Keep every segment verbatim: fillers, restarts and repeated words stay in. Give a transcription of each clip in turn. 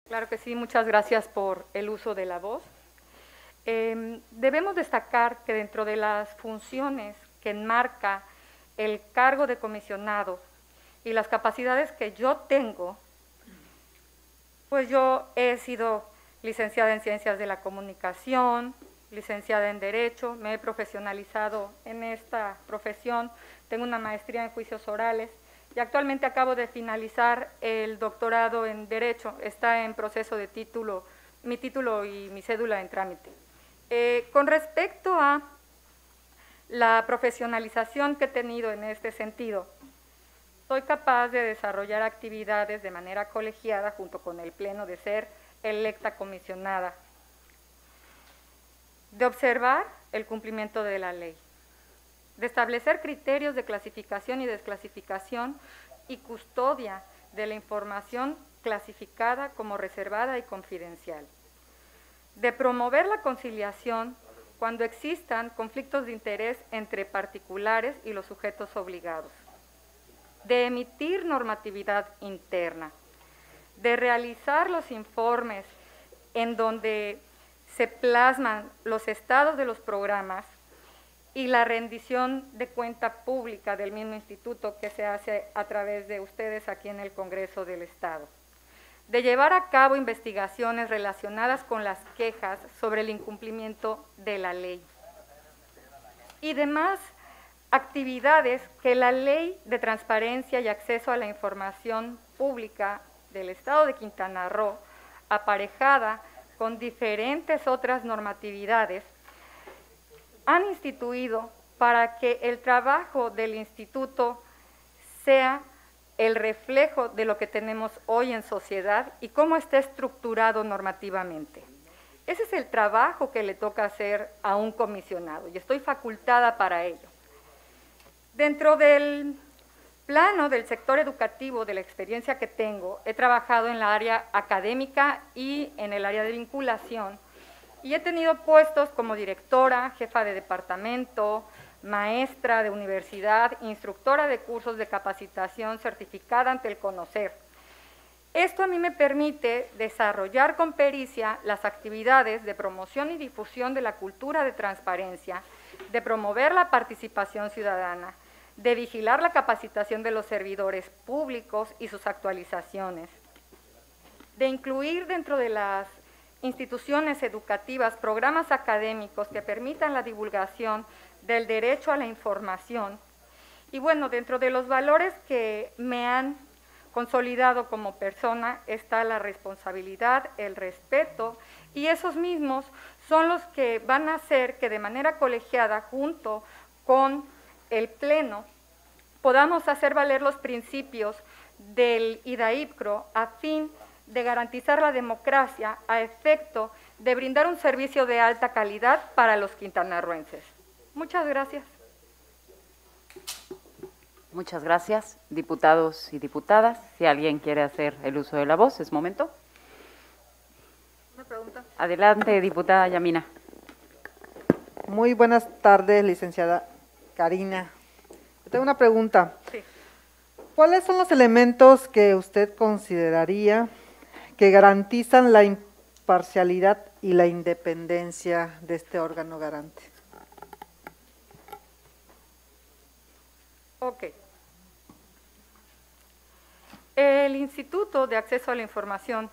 Claro que sí, muchas gracias por el uso de la voz. Eh, debemos destacar que dentro de las funciones que enmarca el cargo de comisionado y las capacidades que yo tengo, pues yo he sido licenciada en Ciencias de la Comunicación, licenciada en Derecho, me he profesionalizado en esta profesión, tengo una maestría en Juicios Orales y actualmente acabo de finalizar el doctorado en Derecho, está en proceso de título, mi título y mi cédula en trámite. Eh, con respecto a la profesionalización que he tenido en este sentido, soy capaz de desarrollar actividades de manera colegiada junto con el Pleno, de ser electa comisionada, de observar el cumplimiento de la ley, de establecer criterios de clasificación y desclasificación y custodia de la información clasificada como reservada y confidencial, de promover la conciliación cuando existan conflictos de interés entre particulares y los sujetos obligados, de emitir normatividad interna, de realizar los informes en donde se plasman los estados de los programas y la rendición de cuenta pública del mismo instituto que se hace a través de ustedes aquí en el Congreso del Estado, de llevar a cabo investigaciones relacionadas con las quejas sobre el incumplimiento de la ley y demás actividades que la Ley de Transparencia y Acceso a la Información Pública del Estado de Quintana Roo, aparejada con diferentes otras normatividades, han instituido para que el trabajo del instituto sea el reflejo de lo que tenemos hoy en sociedad y cómo está estructurado normativamente. Ese es el trabajo que le toca hacer a un comisionado y estoy facultada para ello. Dentro del plano del sector educativo, de la experiencia que tengo, he trabajado en la área académica y en el área de vinculación, y he tenido puestos como directora, jefa de departamento, maestra de universidad, instructora de cursos de capacitación certificada ante el CONOCER. Esto a mí me permite desarrollar con pericia las actividades de promoción y difusión de la cultura de transparencia, de promover la participación ciudadana, de vigilar la capacitación de los servidores públicos y sus actualizaciones, de incluir dentro de las instituciones educativas programas académicos que permitan la divulgación del derecho a la información. Y bueno, dentro de los valores que me han consolidado como persona está la responsabilidad, el respeto, y esos mismos son los que van a hacer que de manera colegiada, junto con el Pleno, podamos hacer valer los principios del IDAIPCRO a fin de garantizar la democracia a efecto de brindar un servicio de alta calidad para los quintanarroenses. Muchas gracias. Muchas gracias, diputados y diputadas. Si alguien quiere hacer el uso de la voz, es momento. Una pregunta. Adelante, diputada Yamina. Muy buenas tardes, licenciada Karina. Tengo una pregunta. Sí. ¿Cuáles son los elementos que usted consideraría que garantizan la imparcialidad y la independencia de este órgano garante? Ok. El Instituto de Acceso a la Información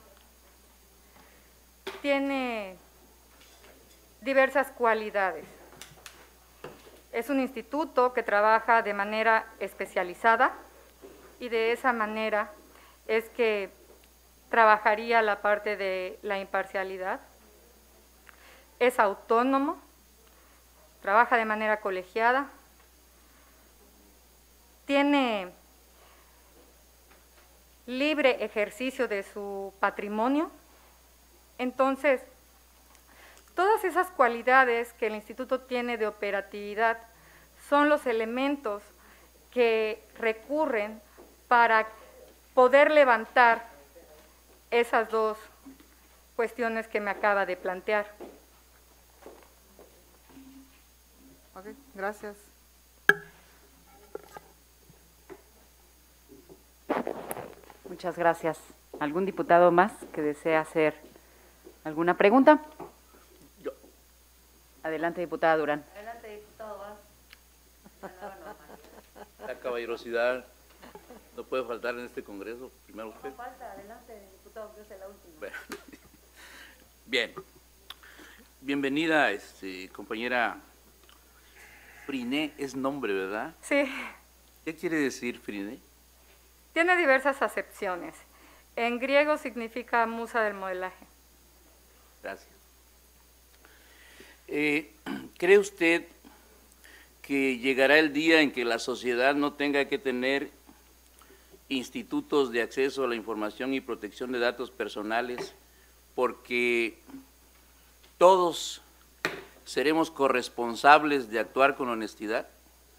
tiene diversas cualidades. Es un instituto que trabaja de manera especializada y de esa manera es que trabajaría la parte de la imparcialidad. Es autónomo, trabaja de manera colegiada, tiene libre ejercicio de su patrimonio. Entonces, todas esas cualidades que el instituto tiene de operatividad son los elementos que recurren para poder levantar esas dos cuestiones que me acaba de plantear. Ok, gracias. Muchas gracias. ¿Algún diputado más que desea hacer alguna pregunta? Yo. Adelante, diputada Durán. Adelante, diputado. La caballerosidad no puede faltar en este Congreso. Primero usted. No falta, adelante, diputado, que es la última. Bueno. Bien. Bienvenida, este, compañera Friné, es nombre, ¿verdad? Sí, ¿Qué quiere decir Friné? tiene diversas acepciones. En griego significa musa del modelaje. Gracias. Eh, ¿Cree usted que llegará el día en que la sociedad no tenga que tener institutos de acceso a la información y protección de datos personales porque todos seremos corresponsables de actuar con honestidad?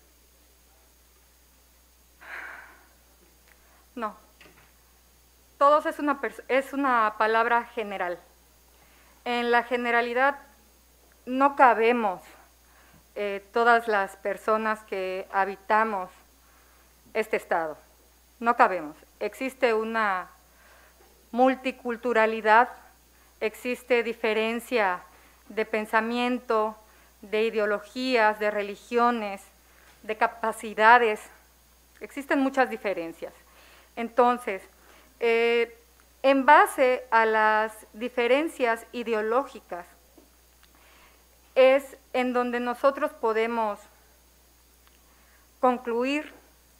No. Todos es una, es una palabra general. En la generalidad no cabemos eh, todas las personas que habitamos este estado. No cabemos. Existe una multiculturalidad, existe diferencia de pensamiento, de ideologías, de religiones, de capacidades. Existen muchas diferencias. Entonces, eh, en base a las diferencias ideológicas, es en donde nosotros podemos concluir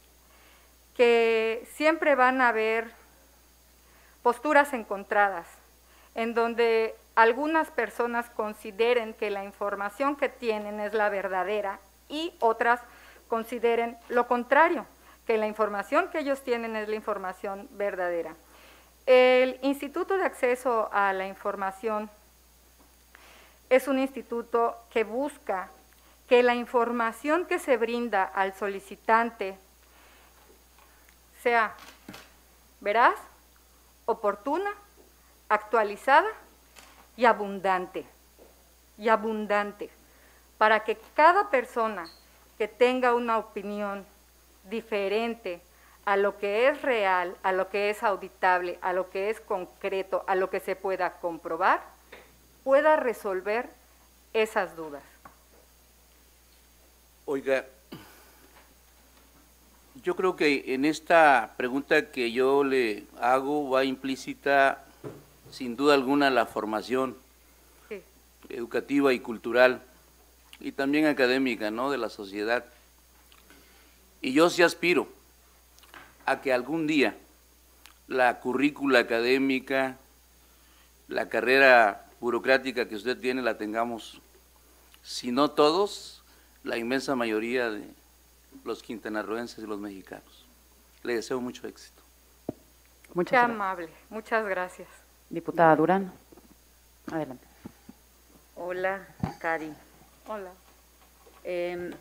que siempre van a haber posturas encontradas, en donde algunas personas consideren que la información que tienen es la verdadera y otras consideren lo contrario, que la información que ellos tienen es la información verdadera. El Instituto de Acceso a la Información es un instituto que busca que la información que se brinda al solicitante sea veraz, oportuna, actualizada y abundante, y abundante, para que cada persona que tenga una opinión diferente a lo que es real, a lo que es auditable, a lo que es concreto, a lo que se pueda comprobar, pueda resolver esas dudas. Oiga, yo creo que en esta pregunta que yo le hago va implícita, sin duda alguna, la formación Sí. educativa y cultural, y también académica, ¿no?, de la sociedad. Y yo sí aspiro a que algún día la currícula académica, la carrera burocrática que usted tiene, la tengamos, si no todos, la inmensa mayoría de los quintanarroenses y los mexicanos. Le deseo mucho éxito. Muchas Qué gracias. amable, muchas gracias. Diputada Durán, adelante. Hola, Cari. Hola. Eh,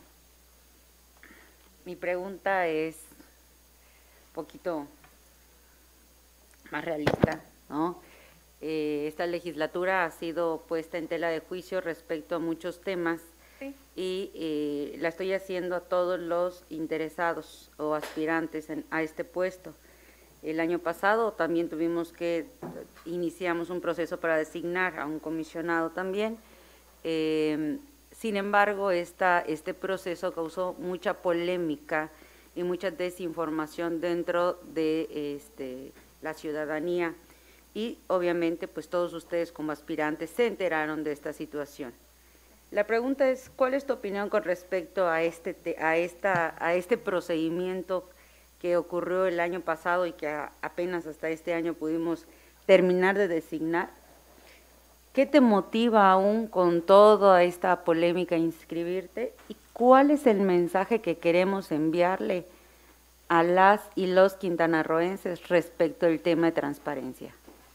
mi pregunta es un poquito más realista, ¿no? Eh, esta legislatura ha sido puesta en tela de juicio respecto a muchos temas Sí. y eh, la estoy haciendo a todos los interesados o aspirantes en, a este puesto. El año pasado también tuvimos que, iniciamos un proceso para designar a un comisionado también. Eh, sin embargo, esta, este proceso causó mucha polémica y mucha desinformación dentro de este, la ciudadanía y obviamente pues todos ustedes como aspirantes se enteraron de esta situación. La pregunta es, ¿cuál es tu opinión con respecto a este, a esta, a este procedimiento que ocurrió el año pasado y que a, apenas hasta este año pudimos terminar de designar? ¿Qué te motiva aún con toda esta polémica a inscribirte? ¿Y cuál es el mensaje que queremos enviarle a las y los quintanarroenses respecto al tema de transparencia?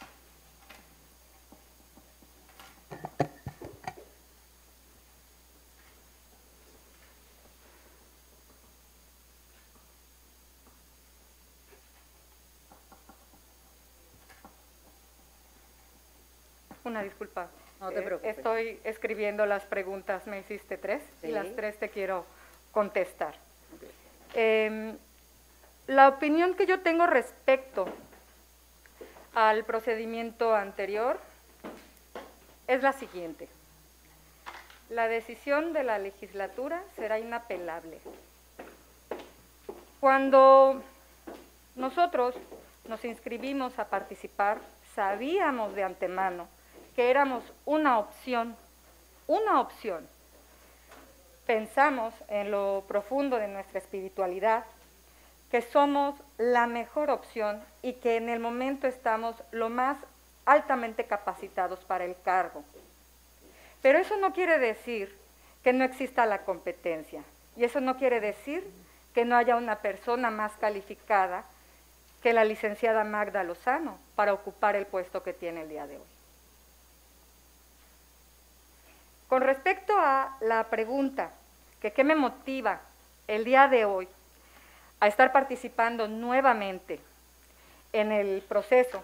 Una disculpa. No te Eh, preocupes. Estoy escribiendo las preguntas, me hiciste tres, Sí. y las tres te quiero contestar. Eh, la opinión que yo tengo respecto al procedimiento anterior es la siguiente. La decisión de la legislatura será inapelable. Cuando nosotros nos inscribimos a participar, sabíamos de antemano que éramos una opción, una opción. Pensamos en lo profundo de nuestra espiritualidad, que somos la mejor opción y que en el momento estamos lo más altamente capacitados para el cargo. Pero eso no quiere decir que no exista la competencia, y eso no quiere decir que no haya una persona más calificada que la licenciada Magda Lozano para ocupar el puesto que tiene el día de hoy. Con respecto a la pregunta, que qué me motiva el día de hoy a estar participando nuevamente en el proceso,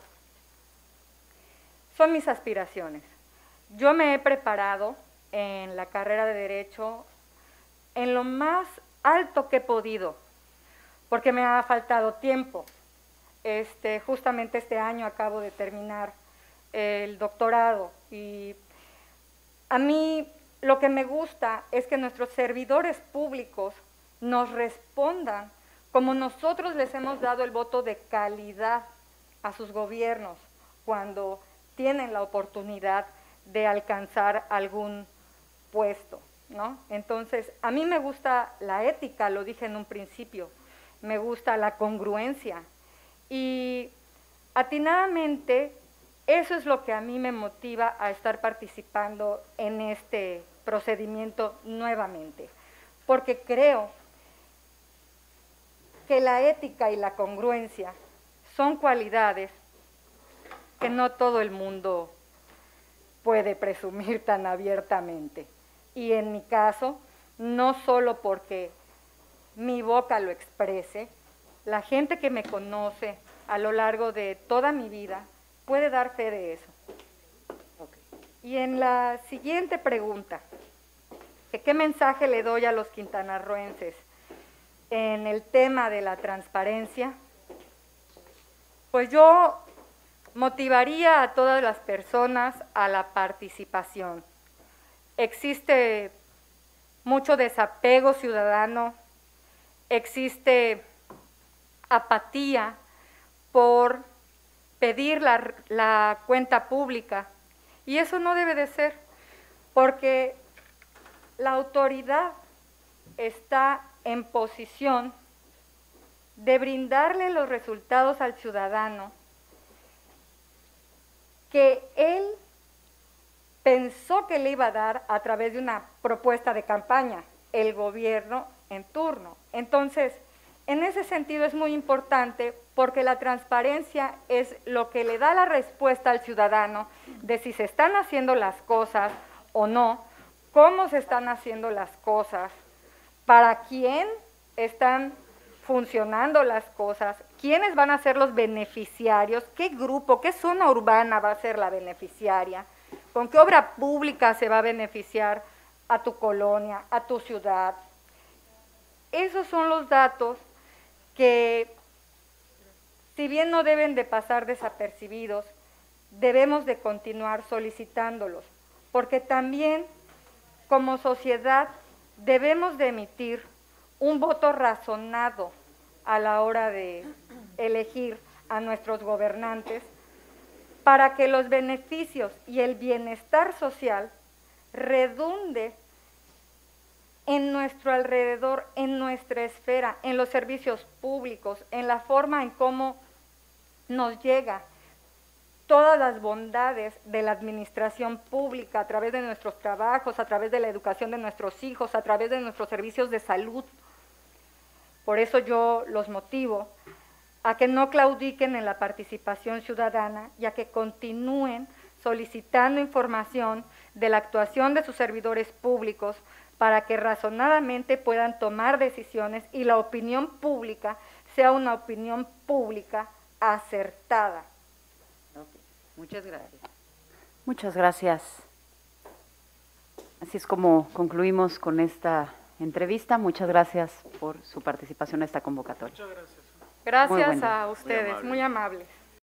son mis aspiraciones. Yo me he preparado en la carrera de Derecho en lo más alto que he podido, porque me ha faltado tiempo. Este, justamente este año acabo de terminar el doctorado y a mí lo que me gusta es que nuestros servidores públicos nos respondan como nosotros les hemos dado el voto de calidad a sus gobiernos cuando tienen la oportunidad de alcanzar algún puesto, ¿no? Entonces, a mí me gusta la ética, lo dije en un principio, me gusta la congruencia y atinadamente eso es lo que a mí me motiva a estar participando en este procedimiento nuevamente, porque creo que la ética y la congruencia son cualidades que no todo el mundo puede presumir tan abiertamente. Y en mi caso, no solo porque mi boca lo exprese, la gente que me conoce a lo largo de toda mi vida puede dar fe de eso. Okay. Y en la siguiente pregunta, que ¿qué mensaje le doy a los quintanarroenses en el tema de la transparencia? Pues yo motivaría a todas las personas a la participación. Existe mucho desapego ciudadano, existe apatía por pedir la, la cuenta pública, y eso no debe de ser, porque la autoridad está en posición de brindarle los resultados al ciudadano que él pensó que le iba a dar a través de una propuesta de campaña, el gobierno en turno. Entonces, en ese sentido es muy importante porque la transparencia es lo que le da la respuesta al ciudadano de si se están haciendo las cosas o no, cómo se están haciendo las cosas, para quién están funcionando las cosas, quiénes van a ser los beneficiarios, qué grupo, qué zona urbana va a ser la beneficiaria, con qué obra pública se va a beneficiar a tu colonia, a tu ciudad. Esos son los datos que, si bien no deben de pasar desapercibidos, debemos de continuar solicitándolos, porque también como sociedad debemos de emitir un voto razonado a la hora de elegir a nuestros gobernantes para que los beneficios y el bienestar social redunde en nuestro alrededor, en nuestra esfera, en los servicios públicos, en la forma en cómo nos llega todas las bondades de la administración pública a través de nuestros trabajos, a través de la educación de nuestros hijos, a través de nuestros servicios de salud. Por eso yo los motivo a que no claudiquen en la participación ciudadana y a que continúen solicitando información de la actuación de sus servidores públicos para que razonadamente puedan tomar decisiones y la opinión pública sea una opinión pública acertada. Okay. Muchas gracias. Muchas gracias. Así es como concluimos con esta entrevista. Muchas gracias por su participación en esta convocatoria. Muchas gracias. Gracias a ustedes, muy amables.